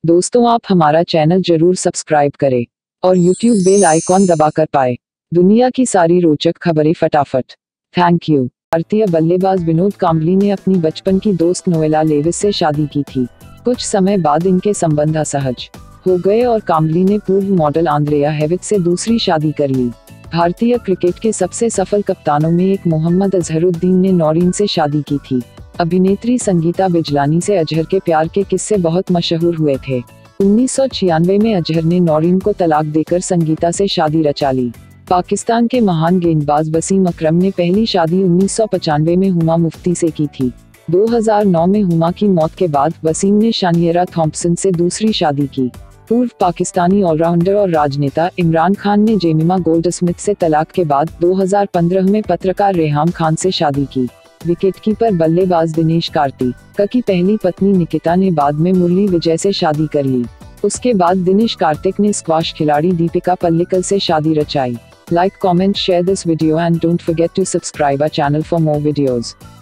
दोस्तों, आप हमारा चैनल जरूर सब्सक्राइब करें और यूट्यूब बेल आइकॉन दबाकर पाए दुनिया की सारी रोचक खबरें फटाफट। Thank you. भारतीय बल्लेबाज विनोद कांबली ने अपनी बचपन की दोस्त नोएला लेविस से शादी की थी। कुछ समय बाद इनके संबंध असहज हो गए और कांबली ने पूर्व मॉडल आंद्रेया हेविट से दूसरी शादी कर ली। भारतीय क्रिकेट के सबसे सफल कप्तानों में एक मोहम्मद अजहरुद्दीन ने नौरीन से शादी की थी। अभिनेत्री संगीता बिजलानी से अजहर के प्यार के किस्से बहुत मशहूर हुए थे। 1996 में अजहर ने नौरीन को तलाक देकर संगीता से शादी रचा ली। पाकिस्तान के महान गेंदबाज वसीम अकरम ने पहली शादी 1995 में हुमा मुफ्ती से की थी। 2009 में हुमा की मौत के बाद वसीम ने शानियरा थॉम्पसन से दूसरी शादी की। पूर्व पाकिस्तानी ऑलराउंडर और राजनेता इमरान खान ने जेमिमा गोल्डस्मिथ से तलाक के बाद 2015 में पत्रकार रेहाम खान से शादी की। विकेटकीपर बल्लेबाज दिनेश कार्तिक की पहली पत्नी निकिता ने बाद में मुरली विजय से शादी कर ली। उसके बाद दिनेश कार्तिक ने स्क्वाश खिलाड़ी दीपिका पल्लिकल से शादी रचाई। Like, comment, share this video and don't forget to subscribe our channel for more videos.